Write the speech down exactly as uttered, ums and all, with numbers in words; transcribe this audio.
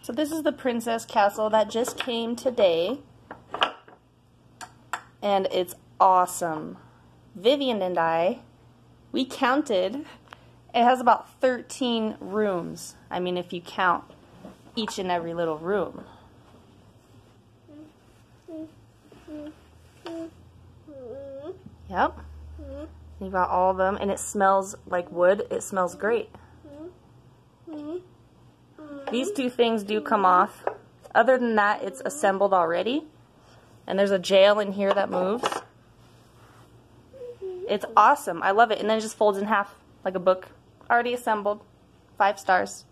So this is the Princess Castle that just came today. And it's awesome. Vivian and I, we counted. It has about thirteen rooms. I mean, if you count each and every little room. Yep. You got all of them, and it smells like wood. It smells great. These two things do come off. Other than that, it's assembled already. And there's a jail in here that moves. It's awesome. I love it. And then it just folds in half like a book. Already assembled. Five stars.